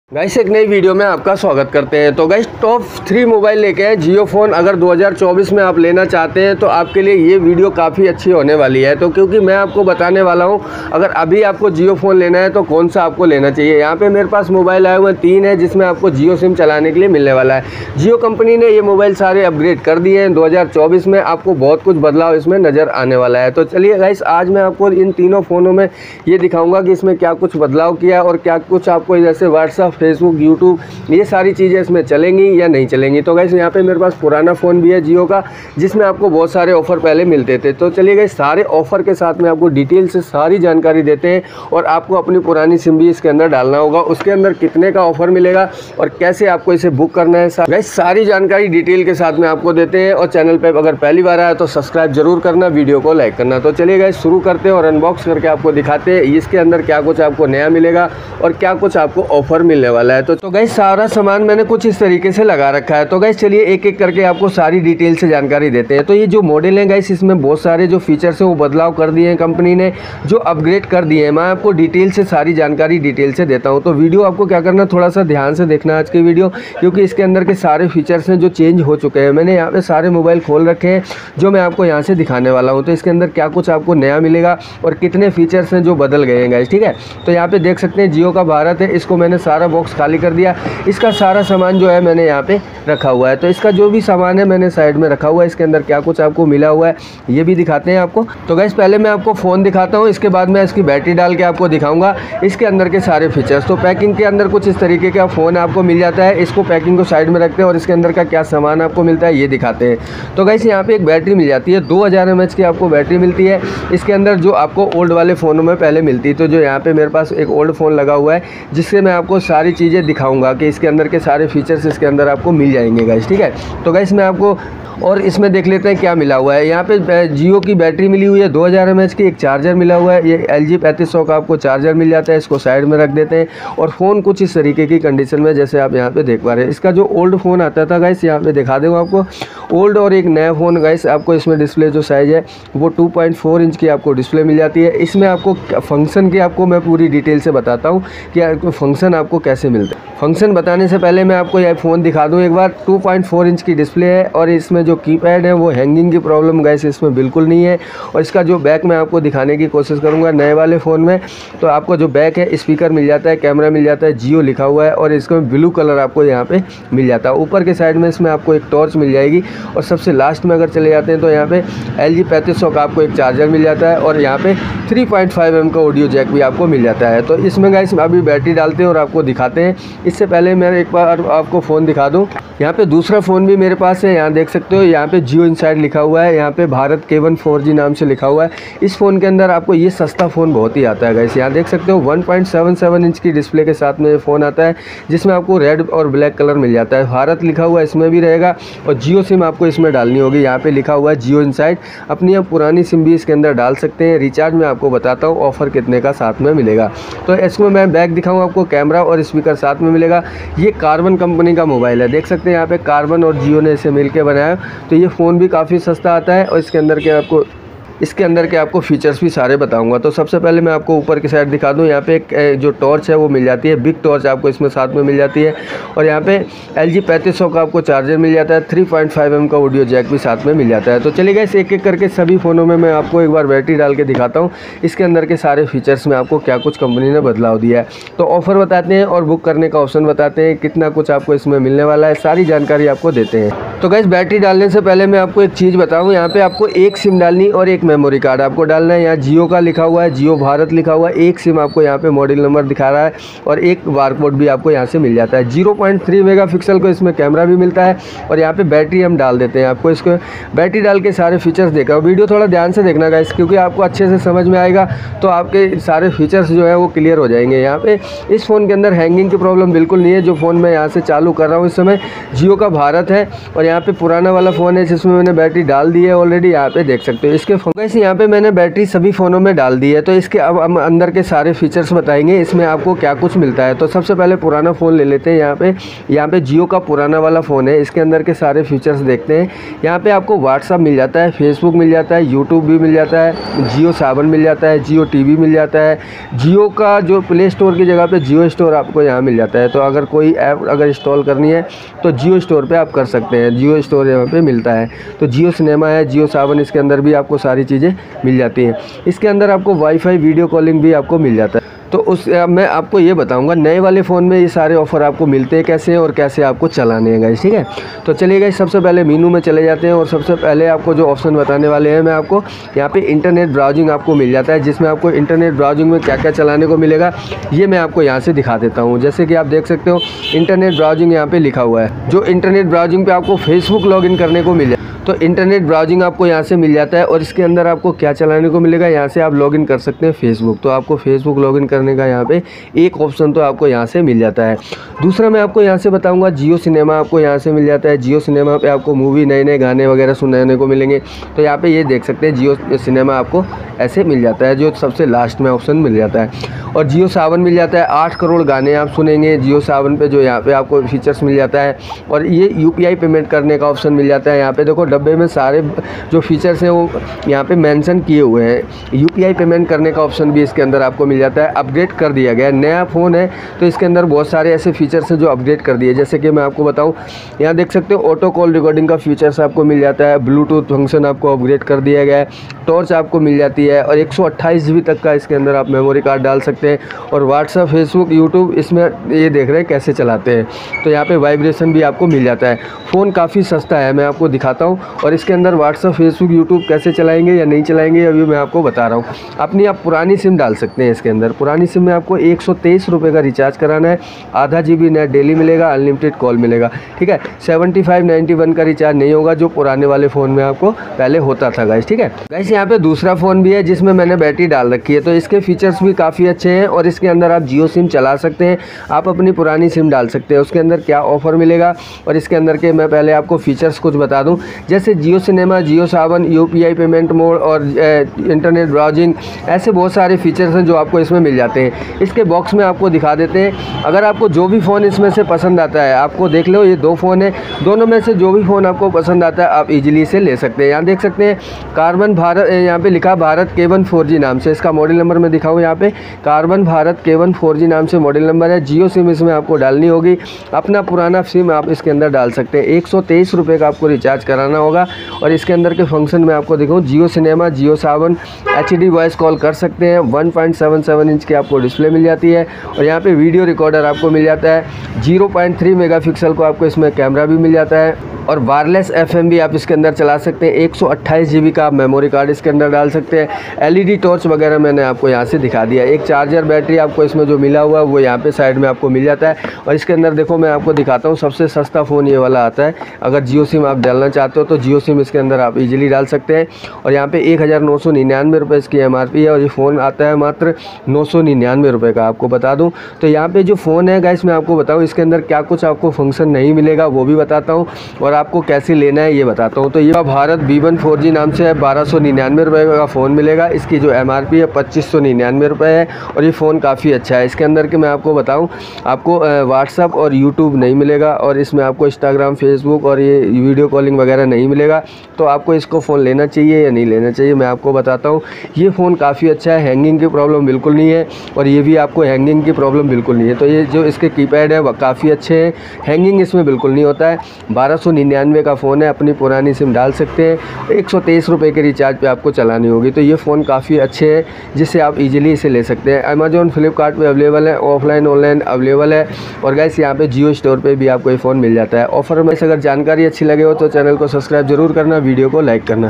Guys एक नई video में आपका स्वागत करते हैं। तो गाइस टॉप 3 मोबाइल लेके आए जियो फ़ोन। अगर 2024 में आप लेना चाहते हैं तो आपके लिए ये वीडियो काफ़ी अच्छी होने वाली है। तो क्योंकि मैं आपको बताने वाला हूं अगर अभी आपको जियो फ़ोन लेना है तो कौन सा आपको लेना चाहिए। यहाँ पे मेरे पास मोबाइल आए हुए 3 है जिसमें आपको जियो सिम चलाने के लिए मिलने वाला है। जियो कंपनी ने ये मोबाइल सारे अपग्रेड कर दिए हैं। 2024 में आपको बहुत कुछ बदलाव इसमें नज़र आने वाला है। तो चलिए गाइस आज मैं आपको इन तीनों फ़ोनों में ये दिखाऊँगा कि इसमें क्या कुछ बदलाव किया और क्या कुछ आपको जैसे व्हाट्सअप, फेसबुक, यूट्यूब ये सारी चीज़ें इसमें चलेंगी या नहीं चलेंगी। तो गाइस यहाँ पे मेरे पास पुराना फ़ोन भी है जियो का जिसमें आपको बहुत सारे ऑफ़र पहले मिलते थे। तो चलिए गाइस सारे ऑफ़र के साथ में आपको डिटेल से सारी जानकारी देते हैं और आपको अपनी पुरानी सिम भी इसके अंदर डालना होगा। उसके अंदर कितने का ऑफ़र मिलेगा और कैसे आपको इसे बुक करना है गाइस सारी जानकारी डिटेल के साथ में आपको देते हैं। और चैनल पर अगर पहली बार आया तो सब्सक्राइब जरूर करना, वीडियो को लाइक करना। तो चलिए गाइस शुरू करते हैं और अनबॉक्स करके आपको दिखाते हैं इसके अंदर क्या कुछ आपको नया मिलेगा और क्या कुछ आपको ऑफ़र मिलने वाला है। तो गाइस सारा सामान मैंने कुछ इस तरीके से लगा रखा है। तो गाइस चलिए एक एक करके आपको सारी डिटेल से जानकारी देते हैं। तो ये जो मॉडल है गाइस इसमें बहुत सारे जो फीचर्स हैं वो बदलाव कर दिए हैं कंपनी ने, जो अपग्रेड कर दिए हैं। मैं आपको डिटेल से सारी जानकारी डिटेल से देता हूँ। तो वीडियो आपको क्या करना, थोड़ा सा ध्यान से देखना आज की वीडियो, क्योंकि इसके अंदर के सारे फीचर्स हैं जो चेंज हो चुके हैं। मैंने यहाँ पे सारे मोबाइल खोल रखे हैं जो मैं आपको यहाँ से दिखाने वाला हूँ। तो इसके अंदर क्या कुछ आपको नया मिलेगा और कितने फीचर्स हैं जो बदल गए हैं गाइस, ठीक है। तो यहाँ पे देख सकते हैं जियो का भारत है, इसको मैंने सारा बॉक्स खाली कर दिया। इसका सारा सामान जो है मैंने यहाँ पे रखा हुआ है। तो इसका जो भी सामान है मैंने साइड में रखा हुआ है। इसके अंदर क्या कुछ आपको मिला हुआ है ये भी दिखाते हैं आपको। तो गाइस पहले मैं आपको फ़ोन दिखाता हूँ, इसके बाद मैं इसकी बैटरी डाल के आपको दिखाऊंगा इसके अंदर के सारे फीचर्स। तो पैकिंग के अंदर कुछ इस तरीके का फ़ोन आपको मिल जाता है। इसको पैकिंग को साइड में रखते हैं और इसके अंदर का क्या सामान आपको मिलता है ये दिखाते हैं। तो गाइस यहाँ पे एक बैटरी मिल जाती है, 2000 mAh की आपको बैटरी मिलती है। इसके अंदर जो आपको ओल्ड वाले फ़ोनों में पहले मिलती है, तो जो यहाँ पे मेरे पास एक ओल्ड फ़ोन लगा हुआ है जिससे मैं आपको सारी चीज़ें दिखाऊंगा कि इसके अंदर के सारे फीचर्स इसके अंदर आपको मिल जाएंगे गाइस, ठीक है। तो गाइस मैं आपको और इसमें देख लेते हैं क्या मिला हुआ है। यहाँ पे जियो की बैटरी मिली हुई है 2000 mAh की, एक चार्जर मिला हुआ है। ये LG 3500 का आपको चार्जर मिल जाता है, इसको साइड में रख देते हैं। और फ़ोन कुछ इस तरीके की कंडीशन में जैसे आप यहाँ पे देख पा रहे हैं। इसका जो ओल्ड फ़ोन आता था गाइस यहाँ पे दिखा दूँगा आपको, ओल्ड और एक नया फ़ोन गाइस आपको इसमें डिस्प्ले जो साइज़ है वो 2.4 इंच की आपको डिस्प्ले मिल जाती है। इसमें आपको फंक्शन की आपको मैं पूरी डिटेल से बताता हूँ कि फंक्शन आपको कैसे मिलता है। फंक्शन बताने से पहले मैं आपको यह फ़ोन दिखा दूँ एक बार। 2.4 इंच की डिस्प्ले है और इसमें जो कीपैड है वो हैंगिंग की प्रॉब्लम गाइस इसमें बिल्कुल नहीं है। और इसका जो बैक मैं आपको दिखाने की कोशिश करूंगा नए वाले फ़ोन में। तो आपको जो बैक है स्पीकर मिल जाता है, कैमरा मिल जाता है, जियो लिखा हुआ है और इसमें ब्लू कलर आपको यहाँ पे मिल जाता है। ऊपर के साइड में इसमें आपको एक टॉर्च मिल जाएगी। और सबसे लास्ट में अगर चले जाते हैं तो यहाँ पे LG 3500 का आपको एक चार्जर मिल जाता है और यहाँ पे 3.5mm का ऑडियो जैक भी आपको मिल जाता है। तो इसमें गाइस अभी बैटरी डालते हैं और आपको दिखाते हैं। इससे पहले मैं एक बार आपको फ़ोन दिखा दूँ। यहाँ पे दूसरा फ़ोन भी मेरे पास है, यहाँ देख सकते हो। यहाँ पे जियो इनसाइड लिखा हुआ है, यहाँ पे भारत K1 4G नाम से लिखा हुआ है। इस फ़ोन के अंदर आपको ये सस्ता फ़ोन बहुत ही आता है गाइस। यहाँ देख सकते हो 1.77 इंच की डिस्प्ले के साथ में ये फ़ोन आता है जिसमें आपको रेड और ब्लैक कलर मिल जाता है। भारत लिखा हुआ है इसमें भी रहेगा और जियो सिम आपको इसमें डालनी होगी। यहाँ पे लिखा हुआ है जियो इनसाइड। अपनी आप पुरानी सिम भी इसके अंदर डाल सकते हैं। रिचार्ज में आपको बताता हूँ ऑफ़र कितने का साथ में मिलेगा। तो इसमें मैं बैक दिखाऊँ आपको, कैमरा और स्पीकर साथ में मिलेगा। ये कार्बन कंपनी का मोबाइल है, देख सकते हैं यहाँ पे कार्बन और जियो ने इसे मिल के बनाया। तो ये फ़ोन भी काफ़ी सस्ता आता है और इसके अंदर के आपको फीचर्स भी सारे बताऊंगा। तो सबसे पहले मैं आपको ऊपर की साइड दिखा दूं। यहाँ पे एक जो टॉर्च है वो मिल जाती है, बिग टॉर्च आपको इसमें साथ में मिल जाती है। और यहाँ पे LG 3500 का आपको चार्जर मिल जाता है, 3.5mm का ऑडियो जैक भी साथ में मिल जाता है। तो चलिए गाइस एक एक करके सभी फ़ोनों में मैं आपको एक बार बैटरी डाल के दिखाता हूँ इसके अंदर के सारे फीचर्स में आपको क्या कुछ कंपनी ने बदलाव दिया है। तो ऑफ़र बताते हैं और बुक करने का ऑप्शन बताते हैं, कितना कुछ आपको इसमें मिलने वाला है, सारी जानकारी आपको देते हैं। तो गाइस बैटरी डालने से पहले मैं आपको एक चीज़ बताऊँ। यहाँ पे आपको एक सिम डालनी और एक मेमोरी कार्ड आपको डालना है। यहाँ जियो का लिखा हुआ है, जियो भारत लिखा हुआ है। एक सिम आपको यहाँ पे मॉडल नंबर दिखा रहा है और एक बारकोड भी आपको यहाँ से मिल जाता है। 0.3 मेगापिक्सल को इसमें कैमरा भी मिलता है। और यहाँ पे बैटरी हम डाल देते हैं। आपको इसको बैटरी डाल के सारे फीचर्स देखा, वीडियो थोड़ा ध्यान से देखना गाइस, क्योंकि आपको अच्छे से समझ में आएगा तो आपके सारे फीचर्स जो है वो क्लियर हो जाएंगे। यहाँ पे इस फ़ोन के अंदर हैंगिंग की प्रॉब्लम बिल्कुल नहीं है। जो फ़ोन मैं यहाँ से चालू कर रहा हूँ इस समय जियो का भारत है और यहाँ पे पुराना वाला फ़ोन है जिसमें मैंने बैटरी डाल दी है ऑलरेडी। यहाँ पे देख सकते हो इसके वैसे यहाँ पे मैंने बैटरी सभी फ़ोनों में डाल दी है। तो इसके अब हम अंदर के सारे फीचर्स बताएंगे, इसमें आपको क्या कुछ मिलता है। तो सबसे पहले पुराना फ़ोन ले लेते हैं। यहाँ पे जियो का पुराना वाला फ़ोन है। इसके अंदर के सारे फीचर्स देखते हैं। यहाँ पे आपको व्हाट्सअप मिल जाता है, फेसबुक मिल जाता है, यूट्यूब भी मिल जाता है, जियो सावन मिल जाता है, जियो टीवी मिल जाता है। जियो का जो प्ले स्टोर की जगह पर जियो स्टोर आपको यहाँ मिल जाता है। तो अगर कोई ऐप अगर इंस्टॉल करनी है तो जियो स्टोर पर आप कर सकते हैं। जियो स्टोर यहाँ पर मिलता है। तो जियो सिनेमा है, जियो सावन, इसके अंदर भी आपको सारी चीज़ें मिल जाती हैं। इसके अंदर आपको वाईफाई वीडियो कॉलिंग भी आपको मिल जाता है। तो मैं आपको ये बताऊंगा नए वाले फ़ोन में ये सारे ऑफ़र आपको मिलते हैं कैसे और कैसे आपको चलाने हैं गाइस, ठीक है। तो चलिए गाइस, सबसे पहले मेनू में चले जाते हैं और सबसे पहले आपको जो ऑप्शन बताने वाले हैं मैं आपको यहाँ पे इंटरनेट ब्राउजिंग आपको मिल जाता है, जिसमें आपको इंटरनेट ब्राउजिंग में क्या क्या चलाने को मिलेगा ये मैं आपको यहाँ से दिखा देता हूँ। जैसे कि आप देख सकते हो इंटरनेट ब्राउजिंग यहाँ पर लिखा हुआ है। जो इंटरनेट ब्राउजिंग पर आपको फेसबुक लॉगिन करने को मिल जाए तो इंटरनेट ब्राउजिंग आपको यहाँ से मिल जाता है। और इसके अंदर आपको क्या चलाने को मिलेगा, यहाँ से आप लॉगिन कर सकते हैं फेसबुक। तो आपको फेसबुक लॉगिन करने का यहाँ पे एक ऑप्शन तो आपको यहाँ से मिल जाता है। दूसरा मैं आपको यहाँ से बताऊँगा जियो सिनेमा आपको यहाँ से मिल जाता है। जियो सिनेमा पे आपको मूवी, नए नए गाने वगैरह सुनने को मिलेंगे। तो यहाँ पे ये देख सकते हैं जियो सिनेमा आपको ऐसे मिल जाता है, जो सबसे लास्ट में ऑप्शन मिल जाता है। और जियो सावन मिल जाता है, 8 करोड़ गाने आप सुनेंगे जियो सावन पे, जो यहाँ पे आपको फीचर्स मिल जाता है। और ये यूपीआई पेमेंट करने का ऑप्शन मिल जाता है। यहाँ पे देखो डब्बे में सारे जो फीचर्स हैं वो यहाँ पे मेंशन किए हुए हैं। यूपीआई पेमेंट करने का ऑप्शन भी इसके अंदर आपको मिल जाता है। अपडेट कर दिया गया है, नया फ़ोन है तो इसके अंदर बहुत सारे ऐसे फीचर्स हैं जो अपडेट कर दिए। जैसे कि मैं आपको बताऊँ, यहाँ देख सकते हो ऑटो कॉल रिकॉर्डिंग का फीचर्स आपको मिल जाता है। ब्लूटूथ फंक्शन आपको अपग्रेड कर दिया गया है। टॉर्च आपको मिल जाती है और 128 GB तक का इसके अंदर आप मेमोरी कार्ड डाल सकते हैं। और व्हाट्सअप, फेसबुक, यूट्यूब इसमें ये देख रहे हैं कैसे चलाते हैं। तो यहाँ पे वाइब्रेशन भी आपको मिल जाता है। फ़ोन काफ़ी सस्ता है, मैं आपको दिखाता हूँ। और इसके अंदर व्हाट्सअप, फेसबुक, यूट्यूब कैसे चलाएंगे या नहीं चलाएंगे अभी मैं आपको बता रहा हूँ। अपनी आप पुरानी सिम डाल सकते हैं इसके अंदर। पुरानी सिम में आपको 123 रुपये का रिचार्ज कराना है। आधा GB नेट डेली मिलेगा, अनलिमिटेड कॉल मिलेगा, ठीक है। 7591 का रिचार्ज नहीं होगा जो पुराने वाले फ़ोन में आपको पहले होता था गाइस, ठीक है। गाइस यहाँ पे दूसरा फ़ोन भी है जिसमें मैंने बैटरी डाल रखी है। तो इसके फीचर्स भी काफ़ी अच्छे हैं और इसके अंदर आप जियो सिम चला सकते हैं। आप अपनी पुरानी सिम डाल सकते हैं। उसके अंदर क्या ऑफ़र मिलेगा और इसके अंदर के मैं पहले आपको फीचर्स कुछ बता दूं। जैसे Jio cinema, Jio Saavn, UPI payment mode और इंटरनेट ब्राउजिंग, ऐसे बहुत सारे फीचर्स हैं जो आपको इसमें मिल जाते हैं। इसके बॉक्स में आपको दिखा देते हैं। अगर आपको जो भी फ़ोन इसमें से पसंद आता है, आपको देख लो ये 2 फ़ोन है, दोनों में से जो भी फ़ोन आपको पसंद आता है आप इजीली से ले सकते हैं। यहाँ देख सकते हैं कार्बन भारत, यहाँ पे लिखा भारत K1 4G नाम से। इसका मॉडल नंबर मैं दिखाऊँ, यहाँ पे कार्बन भारत K1 4G नाम से मॉडल नंबर है। जियो सिम इसमें आपको डालनी होगी। अपना पुराना सिम आप इसके अंदर डाल सकते हैं। 123 रुपये का आपको रिचार्ज कराना होगा। और इसके अंदर के फंक्शन में आपको दिखाऊँ, Jio cinema, Jio Saavn, HD voice call कर सकते हैं। 1.77 इंच की आपको डिस्प्ले मिल जाती है। और यहाँ पे वीडियो रिकॉर्डर आपको मिल जाता है। 0.3 मेगापिक्सल को आपको इसमें कैमरा भी मिल जाता है। और वायरलेस FM भी आप इसके अंदर चला सकते हैं। 128 GB का आप मेमोरी कार्ड इसके अंदर डाल सकते हैं। LED टॉर्च वगैरह मैंने आपको यहाँ से दिखा दिया। एक चार्जर बैटरी आपको इसमें जो मिला हुआ है वो यहाँ पे साइड में आपको मिल जाता है। और इसके अंदर देखो मैं आपको दिखाता हूँ, सबसे सस्ता फ़ोन ये वाला आता है। अगर जियो सिम आप डालना चाहते हो तो जियो सिम इसके अंदर आप इजीली डाल सकते हैं। और यहाँ पे 1999 रुपये इसकी MRP है और ये फ़ोन आता है मात्र 999 रुपये का, आपको बता दूँ। तो यहाँ पर जो फ़ोन है गाइस मैं आपको बताऊँ इसके अंदर क्या कुछ आपको फंक्शन नहीं मिलेगा वो भी बताता हूँ और आपको कैसे लेना है ये बताता हूँ। तो ये भारत B1 4G नाम से है, 1299 रुपये का फ़ोन मिलेगा। इसकी जो MRP है 2599 रुपये है। और ये फ़ोन काफ़ी अच्छा है। इसके अंदर के मैं आपको बताऊँ, आपको व्हाट्सअप और यूट्यूब नहीं मिलेगा और इसमें आपको इंस्टाग्राम, फेसबुक और ये वीडियो कॉलिंग वगैरह नहीं मिलेगा। तो आपको इसको फ़ोन लेना चाहिए या नहीं लेना चाहिए मैं आपको बताता हूँ। ये फ़ोन काफ़ी अच्छा है, हैंगिंग की प्रॉब्लम बिल्कुल नहीं है और ये भी आपको हैंगिंग की प्रॉब्लम बिल्कुल नहीं है। तो ये जो इसके कीपैड है वह काफ़ी अच्छे हैं, हैंगिंग इसमें बिल्कुल नहीं होता है। 1299 का फ़ोन है, अपनी पुरानी सिम डाल सकते हैं। 123 रुपये के रिचार्ज पे आपको चलानी होगी। तो ये फ़ोन काफ़ी अच्छे हैं जिससे आप इजीली इसे ले सकते हैं। अमेजॉन, फ्लिपकार्ट पे अवेलेबल है, ऑफलाइन ऑनलाइन अवेलेबल है। और गाइस यहाँ पे जियो स्टोर पे भी आपको ये फ़ोन मिल जाता है ऑफ़र में। अगर जानकारी अच्छी लगे हो तो चैनल को सब्सक्राइब जरूर करना, वीडियो को लाइक करना।